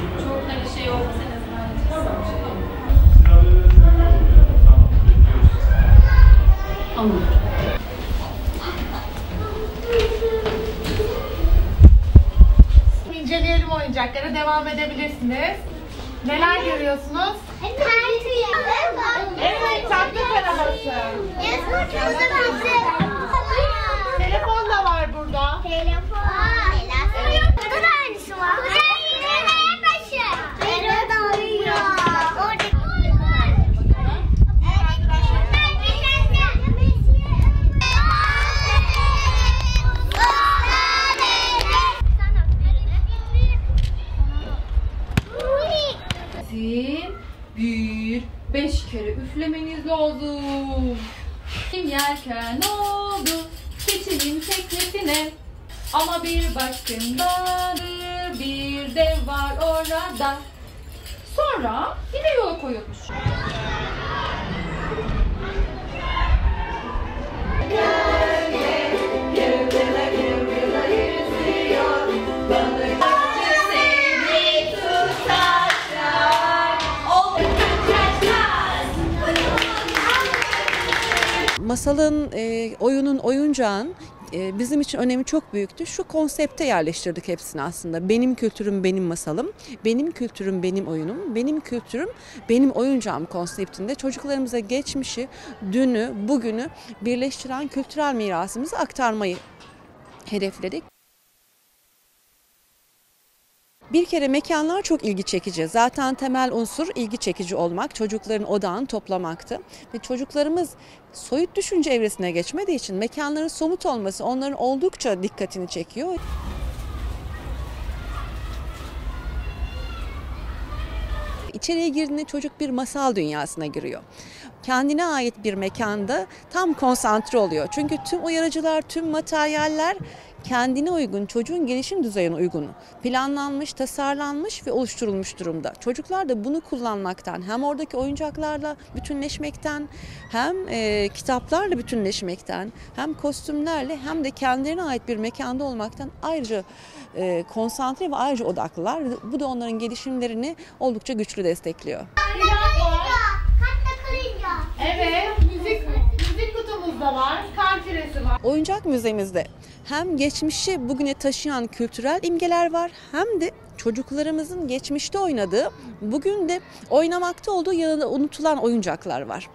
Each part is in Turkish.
Çok hani şey olmasa en azından Anladım. İnceleyelim oyuncaklara, devam edebilirsiniz. Neler görüyorsunuz? Evet, tatlı arabası. Telefon da var burada. Burada da aynısı var. Bir, 5 kere üflemeniz lazım. Yerken oldu, geçelim teknesine. Ama bir bakın dağı, bir dev var orada. Sonra yine yola koyulmuş. Masalın, oyunun, oyuncağın bizim için önemi çok büyüktü. Şu konsepte yerleştirdik hepsini aslında. Benim kültürüm, benim masalım, benim kültürüm, benim oyunum, benim kültürüm, benim oyuncağım konseptinde çocuklarımıza geçmişi, dünü, bugünü birleştiren kültürel mirasımızı aktarmayı hedefledik. Bir kere mekanlar çok ilgi çekici. Zaten temel unsur ilgi çekici olmak, çocukların odağını toplamaktı. Ve çocuklarımız soyut düşünce evresine geçmediği için mekanların somut olması onların oldukça dikkatini çekiyor. İçeriye girdiğinde çocuk bir masal dünyasına giriyor. Kendine ait bir mekanda tam konsantre oluyor. Çünkü tüm uyarıcılar, tüm materyaller kendine uygun, çocuğun gelişim düzeyine uygun planlanmış, tasarlanmış ve oluşturulmuş durumda. Çocuklar da bunu kullanmaktan, hem oradaki oyuncaklarla bütünleşmekten, hem kitaplarla bütünleşmekten, hem kostümlerle hem de kendilerine ait bir mekanda olmaktan ayrıca konsantre ve ayrıca odaklılar. Bu da onların gelişimlerini oldukça güçlü destekliyor. Evet, müzik kutumuz da var, kar küresi var. Oyuncak müzemizde hem geçmişi bugüne taşıyan kültürel imgeler var, hem de çocuklarımızın geçmişte oynadığı, bugün de oynamakta olduğu ya da unutulan oyuncaklar var.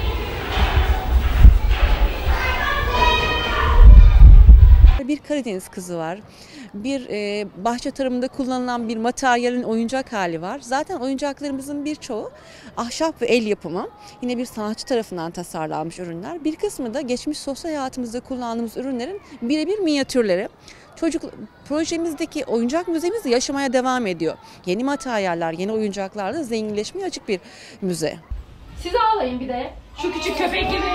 Bir Karadeniz kızı var. Bir bahçe tarımında kullanılan bir materyalin oyuncak hali var. Zaten oyuncaklarımızın birçoğu ahşap ve el yapımı. Yine bir sanatçı tarafından tasarlanmış ürünler. Bir kısmı da geçmiş sosyal hayatımızda kullandığımız ürünlerin birebir minyatürleri. Projemizdeki oyuncak müzemiz de yaşamaya devam ediyor. Yeni materyaller, yeni oyuncaklarla zenginleşmeye açık bir müze. Siz ağlayın bir de. Şu küçük köpek gibi.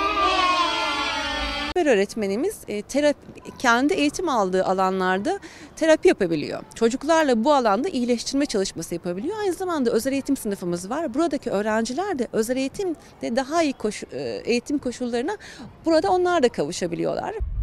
Öğretmenimiz kendi eğitim aldığı alanlarda terapi yapabiliyor. Çocuklarla bu alanda iyileştirme çalışması yapabiliyor. Aynı zamanda özel eğitim sınıfımız var. Buradaki öğrenciler de özel eğitimde daha iyi eğitim koşullarına burada onlar da kavuşabiliyorlar.